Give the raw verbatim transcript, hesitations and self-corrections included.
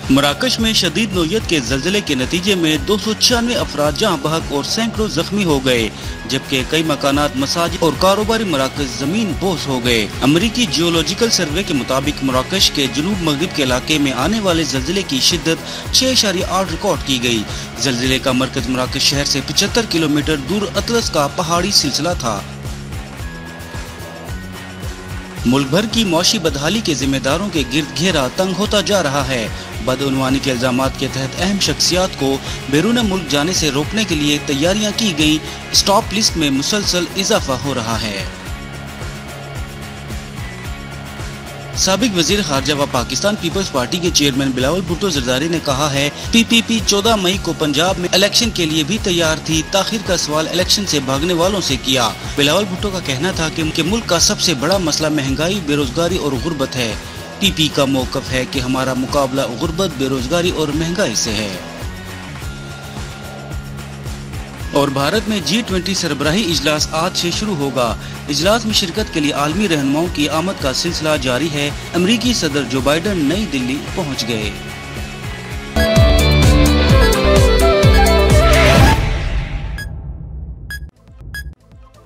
मराकश में शदीद नोयत के जल्जले के नतीजे में दो सौ छियानवे अफराद जहाँ बहक और सैकड़ों जख्मी हो गए, जबकि कई मकानात, मसाजिद और कारोबारी मराकज जमीन बोस हो गए। अमरीकी जियोलॉजिकल सर्वे के मुताबिक मराकश के जनूब मगरिब के इलाके में आने वाले जल्जले की शिद्दत छह इशारिया आठ रिकॉर्ड की गई। जल्जले का मरकज मराकश शहर से पचहत्तर किलोमीटर दूर अतलस का पहाड़ी सिलसिला था। मुल्क भर की मौशी बदहाली के जिम्मेदारों के गिर्द घेरा तंग होता जा रहा है। बदउनवानी के इल्जामात के तहत अहम शख्सियात को बैरून मुल्क जाने से रोकने के लिए तैयारियां की गई। स्टॉप लिस्ट में मुसलसल इजाफा हो रहा है। साबिक वजीर खारजा व पाकिस्तान पीपल्स पार्टी के चेयरमैन बिलावल भुट्टो जरदारी ने कहा है, पी पी पी चौदह मई को पंजाब में इलेक्शन के लिए भी तैयार थी। ताखिर का सवाल इलेक्शन से भागने वालों से किया। बिलावल भुट्टो का कहना था कि उनके मुल्क का सबसे बड़ा मसला महंगाई, बेरोजगारी और गुर्बत है। पी पी का मौकफ है कि हमारा मुकाबला गुर्बत, बेरोजगारी और महंगाई से है। और भारत में जी ट्वेंटी सरबराही इजलास आज से शुरू होगा। इजलास में शिरकत के लिए आलमी रहनुमाओं की आमद का सिलसिला जारी है। अमरीकी सदर जो बाइडन नई दिल्ली पहुंच गए।